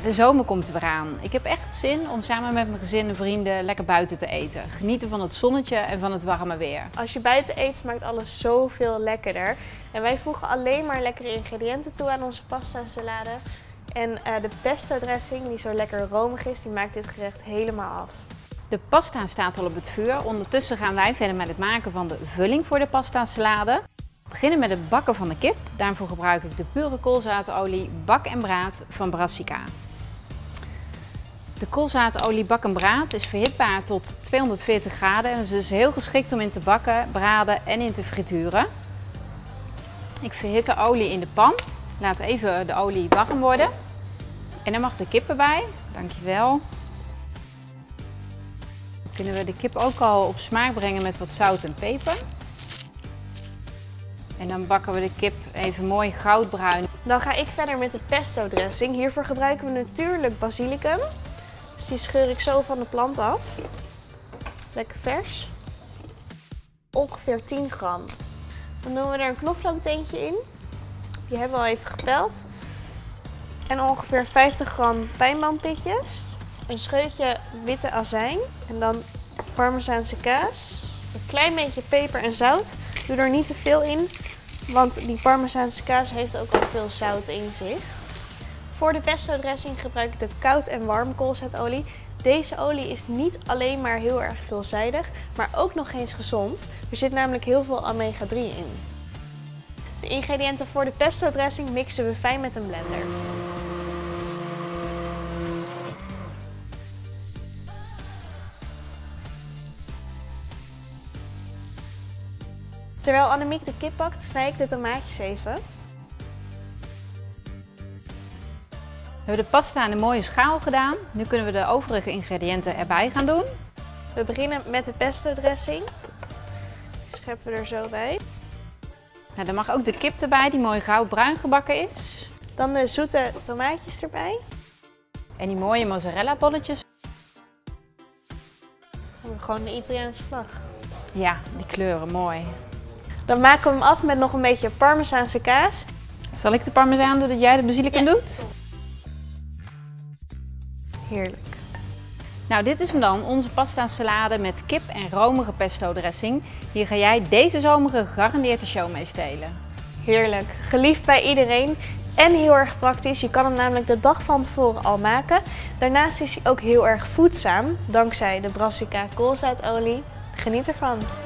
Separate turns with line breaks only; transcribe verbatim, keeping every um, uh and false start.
de zomer komt er weer aan. Ik heb echt zin om samen met mijn gezin en vrienden lekker buiten te eten. Genieten van het zonnetje en van het warme weer.
Als je buiten eet smaakt alles zoveel lekkerder. En wij voegen alleen maar lekkere ingrediënten toe aan onze pasta en salade. En uh, de pesto dressing, die zo lekker romig is, die maakt dit gerecht helemaal af.
De pasta staat al op het vuur. Ondertussen gaan wij verder met het maken van de vulling voor de pasta en salade. We beginnen met het bakken van de kip. Daarvoor gebruik ik de pure koolzaadolie bak en braad van Brassica. De koolzaadolie bak en braad is verhitbaar tot tweehonderdveertig graden en is dus heel geschikt om in te bakken, braden en in te frituren. Ik verhit de olie in de pan. Laat even de olie warm worden. En dan mag de kip erbij. Dankjewel. Dan kunnen we de kip ook al op smaak brengen met wat zout en peper. En dan bakken we de kip even mooi goudbruin.
Dan ga ik verder met de pesto dressing. Hiervoor gebruiken we natuurlijk basilicum. Dus die scheur ik zo van de plant af. Lekker vers. Ongeveer tien gram. Dan doen we er een knoflookteentje in. Die hebben we al even gepeld. En ongeveer vijftig gram pijnboompitjes. Een scheutje witte azijn. En dan parmezaanse kaas. Een klein beetje peper en zout. Doe er niet te veel in, want die parmezaanse kaas heeft ook al veel zout in zich. Voor de pesto dressing gebruik ik de koud en warm koolzaadolie. Deze olie is niet alleen maar heel erg veelzijdig, maar ook nog eens gezond. Er zit namelijk heel veel omega drie in. De ingrediënten voor de pesto dressing mixen we fijn met een blender. Terwijl Annemiek de kip bakt, snij ik de tomaatjes even.
We hebben de pasta in een mooie schaal gedaan. Nu kunnen we de overige ingrediënten erbij gaan doen.
We beginnen met de pesto dressing. Die scheppen we er zo bij.
Nou, dan mag ook de kip erbij die mooi goudbruin gebakken is.
Dan de zoete tomaatjes erbij.
En die mooie mozzarella bolletjes.
En gewoon de Italiaanse vlag.
Ja, die kleuren mooi.
Dan maken we hem af met nog een beetje parmezaanse kaas.
Zal ik de parmezaan doen dat jij de basilicum
ja.
doet?
Heerlijk.
Nou, dit is hem dan, onze pasta salade met kip en romige pesto dressing. Hier ga jij deze zomer gegarandeerd de show mee stelen.
Heerlijk. Geliefd bij iedereen en heel erg praktisch. Je kan hem namelijk de dag van tevoren al maken. Daarnaast is hij ook heel erg voedzaam, dankzij de Brassica koolzaadolie. Geniet ervan.